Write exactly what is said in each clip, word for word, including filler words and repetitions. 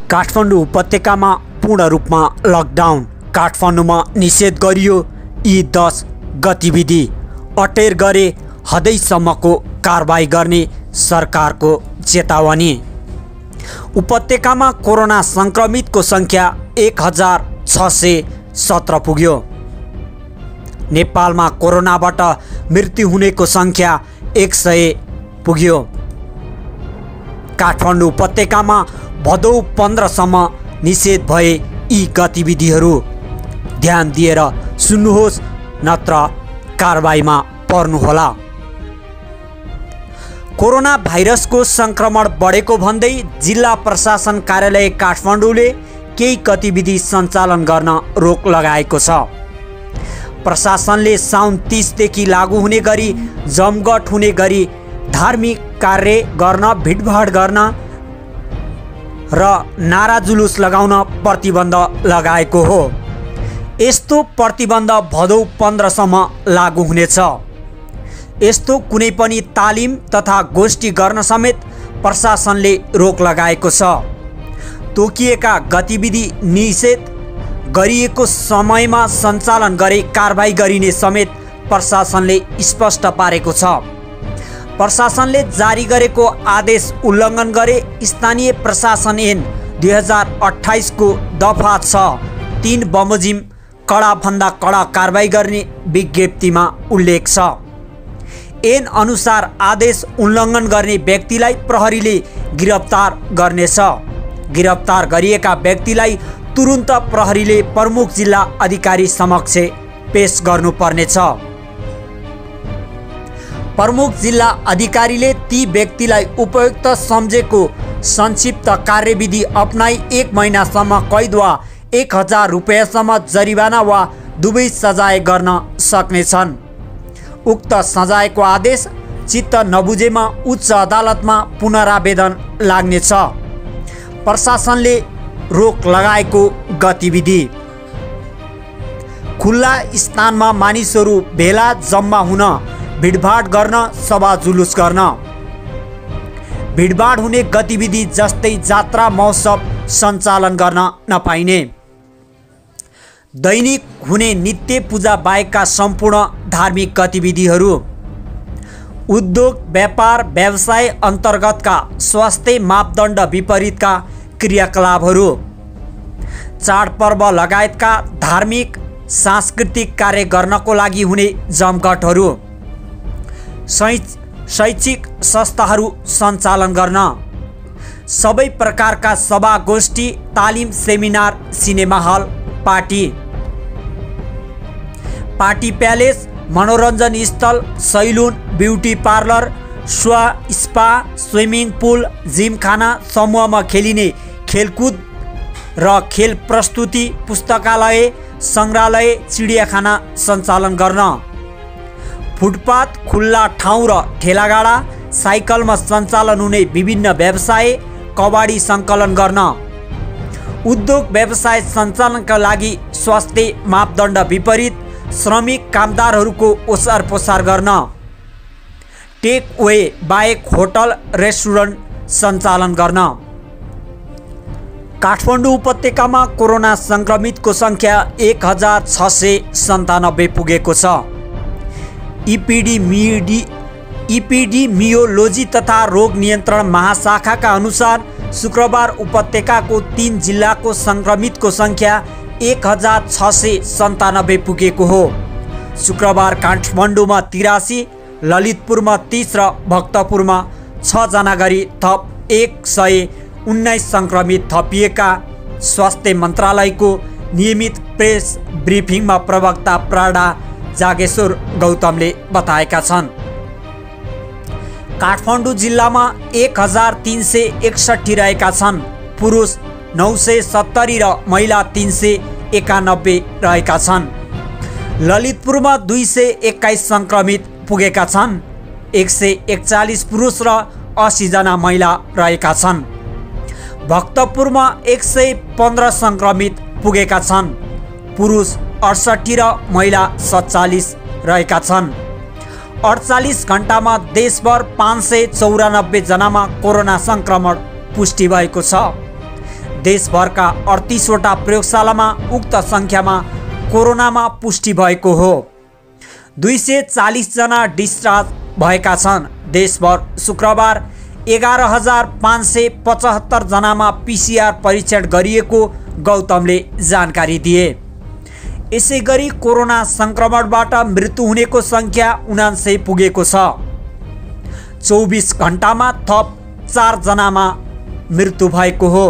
काठमाडौँ उपत्यकामा पूर्ण रूपमा लकडाउन। काठमाडौँमा निषेध गरियो यी दस गतिविधि। अटेर गरे हदैसम्मको कारबाही गर्ने सरकारको चेतावनी। उपत्यकामा कोरोना संक्रमितको संख्या एक हजार छ सय सत्र पुग्यो। नेपालमा कोरोनाबाट मृत्यु हुनेको संख्या एक सय पुग्यो। काठमाडौँ उपत्यकामा भदौ पन्ध्रसम्म निषेध भए यी गतिविधिहरू। ध्यान दिएर सुन्नुहोस्, नत्र कारबाहीमा पर्नुहोला। कोरोना भाइरसको संक्रमण बढेको भन्दै जिल्ला प्रशासन कार्यालय काठमाडौँले केही गतिविधि सञ्चालन गर्न रोक लगाएको छ। प्रशासनले साउन तीसदेखि लागू हुने गरी जमघट हुने गरी धार्मिक कार्य गर्न, भिडभाड गर्न र नारा जुलुस लगाउन प्रतिबन्ध लगाएको हो। यस्तो प्रतिबन्ध भदौ पन्ध्रसम्म लागू हुनेछ। यस्तो कुनै पनि तालिम तथा गोष्ठी गर्न समेत प्रशासनले रोक लगाएको छ। तोकिएका गतिविधि निषेध गरिएको समयमा सञ्चालन गरे कारबाही गरिने समेत प्रशासनले स्पष्ट पारेको छ। प्रशासनले जारी गरेको आदेश उल्लङ्घन गरे स्थानीय प्रशासन ऐन दुई हजार अट्ठाइस को दफा छ तीन बमोजिम कडाभन्दा कडा कारबाही गर्ने विज्ञप्तिमा उल्लेख छ। ऐन अनुसार आदेश उल्लङ्घन गर्ने व्यक्तिलाई प्रहरीले गिरफ्तार गर्नेछ। गिरफ्तार गरिएका व्यक्तिलाई तुरुन्त प्रहरीले प्रमुख जिल्ला अधिकारी समक्ष पेश गर्नुपर्नेछ। प्रमुख जिल्ला अधिकारीले ती व्यक्तिलाई उपयुक्त सम्झेको संक्षिप्त कार्यविधि अपनाई एक महिनासम्म कैद वा एक हजार रुपियाँसम्म जरिवाना वा दुवै सजाय गर्न सक्नेछन्। उक्त सजायको आदेश चित्त नबुझेमा उच्च अदालतमा पुनरावेदन लाग्नेछ। प्रशासनले रोक लगाएको गतिविधि। खुल्ला स्थानमा मानिसहरू भेला जम्मा हुन, भिडभाड गर्न, सभा जुलुस गर्न। भिडभाड हुने गतिविधि जस्तै जात्रा महोत्सव सञ्चालन गर्न नपाइने। दैनिक हुने नित्य पूजा बाहेकका सम्पूर्ण धार्मिक गतिविधिहरू। उद्योग व्यापार व्यवसाय अन्तर्गतका स्वास्थ्य मापदण्ड विपरीतका क्रियाकलापहरू। चाडपर्व लगायतका धार्मिक सांस्कृतिक कार्य गर्नको लागि हुने जमघटहरू। शैक्षिक संस्थाहरू सञ्चालन गर्न। सबै प्रकारका सभा गोष्ठी, तालिम, seminar, cinema hall, party party palace, मनोरञ्जन स्थल, सैलुन, ब्युटी पार्लर, स्वा, स्पा, स्विमिङ पुल, जिमखाना, समूहमा खेलिने खेलकुद र खेल प्रस्तुति, पुस्तकालय, सङ्ग्रहालय, चिडियाखाना सञ्चालन गर्न। फुटपाथ, खुल्ला ठाउँ र ठेलागाडा, साइकलमा सञ्चालन हुने विभिन्न व्यवसाय, कबाडी सङ्कलन गर्न। उद्योग व्यवसाय सञ्चालनका लागि स्वास्थ्य मापदण्ड विपरीत श्रमिक कामदारहरूको ओसार पोसार गर्न। टेक वे बाहेक होटल रेस्टुरेन्ट सञ्चालन गर्न। काठमाडौँ उपत्यकामा कोरोना संक्रमितको संख्या एक हजार छ सय सन्तानब्बे पुगेको छ। इपिडिमिडी इपिडिमियोलोजी तथा रोग नियन्त्रण महाशाखाका अनुसार शुक्रबार उपत्यकाको तीन जिल्लाको संक्रमितको संख्या एक हजार छ सय सन्तानब्बे पुगेको हो। शुक्रबार काठमाडौँमा तिरासी, ललितपुरमा तीस र भक्तपुरमा छजना गरी थप एक सय उन्नाइस संक्रमित थपिएका स्वास्थ्य मन्त्रालयको नियमित प्रेस ब्रिफिङमा प्रवक्ता प्राडा जागेश्वर गौतमले बताएका छन्। काठमाडौँ जिल्लामा एक हजार तीन सय एकसट्ठी रहेका छन्। पुरुष नौ सय सत्तरी र महिला तीन सय एकानब्बे रहेका छन्। ललितपुरमा दुई सय एक्काइस संक्रमित पुगेका छन्। एक सय एकचालिस पुरुष र अस्सीजना महिला रहेका छन्। भक्तपुरमा एक सय पन्ध्र संक्रमित पुगेका छन्। पुरुष अडसट्ठी र महिला सत्तालिस रहेका छन्। अडचालीस घण्टामा देशभर पाँच सय चौरानब्बे जनामा कोरोना संक्रमण पुष्टि भएको छ। देशभरका अडतिसवटा प्रयोगशालामा उक्त सङ्ख्यामा कोरोनामा पुष्टि भएको हो। दुई सय चालिसजना डिस्चार्ज भएका छन्। देशभर शुक्रबार एघार हजार पाँच सय पचहत्तर जनामा पिसिआर परीक्षण गरिएको गौतमले जानकारी दिए। यसै गरी कोरोना सङ्क्रमणबाट मृत्यु हुनेको सङ्ख्या उनान्सय पुगेको छ। चौबिस घण्टामा थप चार जनामा मृत्यु भएको हो।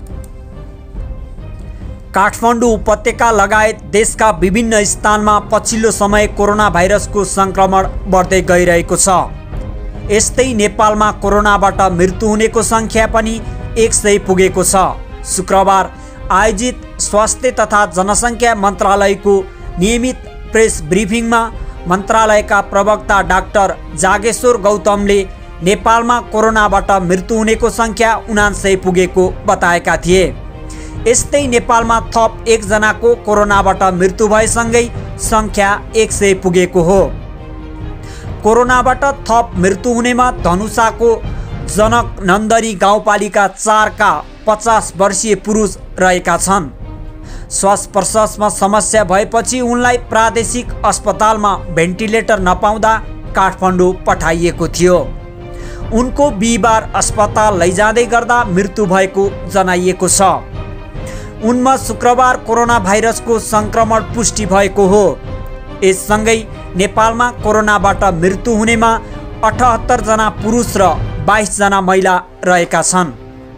काठमाडौँ उपत्यका लगायत देशका विभिन्न स्थानमा पछिल्लो समय कोरोना भाइरसको सङ्क्रमण बढ्दै गइरहेको छ। यस्तै नेपालमा कोरोनाबाट मृत्यु हुनेको सङ्ख्या पनि एक सय पुगेको छ। शुक्रबार आयोजित स्वास्थ्य तथा जनसङ्ख्या मन्त्रालयको नियमित प्रेस ब्रिफिङमा मन्त्रालयका प्रवक्ता डाक्टर जागेश्वर गौतमले नेपालमा कोरोनाबाट मृत्यु हुनेको सङ्ख्या उनान्सय पुगेको बताएका थिए। यस्तै नेपालमा थप एकजनाको कोरोनाबाट मृत्यु भएसँगै सङ्ख्या एक सय पुगेको हो। कोरोनाबाट थप मृत्यु हुनेमा धनुषाको जनक नन्दरी गाउँपालिका चारका पचास वर्षीय पुरुष रहेका छन्। श्वास प्रश्वासमा समस्या भएपछि उनलाई प्रादेशिक अस्पतालमा भेन्टिलेटर नपाउँदा काठमाडौँ पठाइएको थियो। उनको बिहिबार अस्पताल लैजाँदै गर्दा मृत्यु भएको जनाइएको छ। उनमा शुक्रबार कोरोना भाइरसको सङ्क्रमण पुष्टि भएको हो। यससँगै नेपालमा कोरोनाबाट मृत्यु हुनेमा अठहत्तर जना पुरुष र बाइस जना महिला रहेका छन्।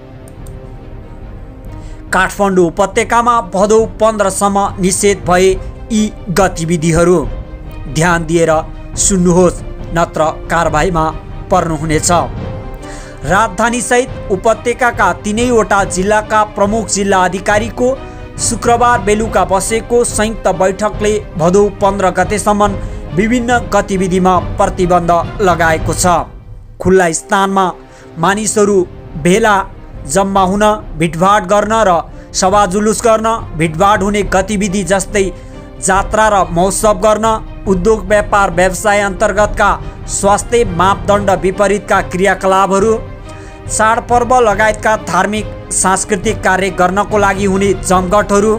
काठमाडौँ उपत्यकामा भदौ पन्ध्रसम्म निषेध भए यी गतिविधिहरू। ध्यान दिएर सुन्नुहोस्, नत्र कारबाहीमा पर्नुहुनेछ। राजधानीसहित उपत्यकाका तीनैवटा जिल्लाका प्रमुख जिल्ला अधिकारीको शुक्रबार बेलुका बसेको संयुक्त बैठकले भदौ पन्ध्र गतेसम्म विभिन्न गतिविधिमा प्रतिबन्ध लगाएको छ। खुल्ला स्थानमा मानिसहरू भेला जम्मा हुन, भिडभाड गर्न र सभा जुलुस गर्न, भिडभाड हुने गतिविधि जस्तै जात्रा र महोत्सव गर्न, उद्योग व्यापार व्यवसाय अन्तर्गतका स्वास्थ्य मापदण्ड विपरीतका क्रियाकलापहरू, चाडपर्व लगायतका धार्मिक सांस्कृतिक कार्य गर्नको लागि हुने जमघटहरू,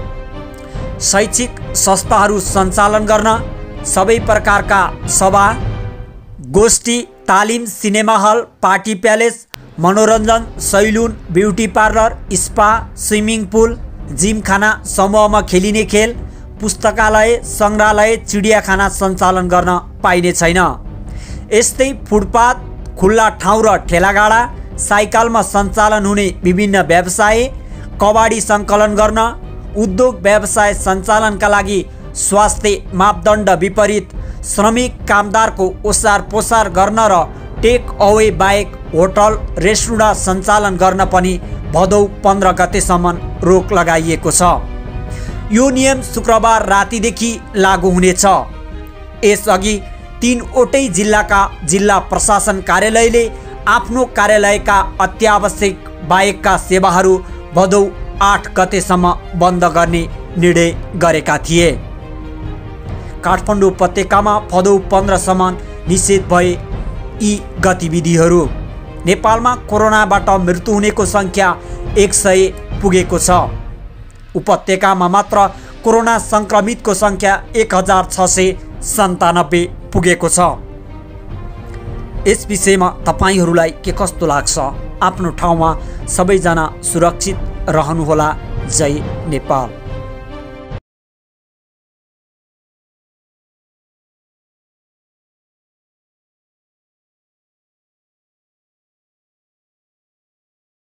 शैक्षिक संस्थाहरू सञ्चालन गर्न, सबै प्रकारका सभा, गोष्ठी, तालिम, सिनेमा हल, पार्टी प्यालेस, मनोरञ्जन, salon, beauty parlour, spa, swimming pool, gymkhana, समूहमा खेलिने खेल, पुस्तकालय, सङ्ग्रहालय, चिडियाखाना सञ्चालन गर्न पाइने छैन। यस्तै फुटपाथ, खुल्ला ठाउँ र ठेलागाडा, साइकलमा सञ्चालन हुने विभिन्न व्यवसाय, कबाडी सङ्कलन गर्न, उद्योग व्यवसाय सञ्चालनका लागि स्वास्थ्य मापदण्ड विपरीत श्रमिक कामदारको ओसार पोसार गर्न र टेक अवे बाहेक होटल रेस्टुरेन्ट सञ्चालन गर्न पनि भदौ पन्ध्र गतेसम्म रोक लगाइएको छ। यो नियम शुक्रबार रातिदेखि लागू हुनेछ। यसअघि तीनवटै जिल्लाका जिल्ला प्रशासन कार्यालयले आफ्नो कार्यालयका अत्यावश्यक बाहेकका सेवाहरू भदौ आठ गतेसम्म बन्द गर्ने निर्णय गरेका थिए। काठमाडौँ उपत्यकामा भदौ पन्ध्रसम्म निषेध भए यी गतिविधिहरू। नेपालमा कोरोनाबाट मृत्यु हुनेको सङ्ख्या एक सय पुगेको छ। उपत्यकामा मात्र कोरोना सङ्क्रमितको सङ्ख्या एक हजार छ सय सन्तानब्बे पुगेको छ। यस विषयमा तपाईँहरूलाई के कस्तो लाग्छ? आफ्नो ठाउँमा सबैजना सुरक्षित रहनुहोला। जय नेपाल।